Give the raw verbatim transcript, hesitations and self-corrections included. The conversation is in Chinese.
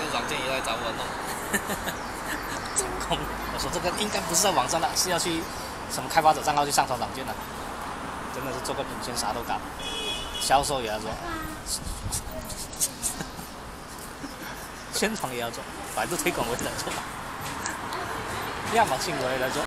软件也来找我弄。 成功！我说这个应该不是在网上的，是要去什么开发者账号去上传软件的。真的是做个品宣啥都搞，销售也要做，宣传也要做，百度推广我也来做，亚马逊我也来做。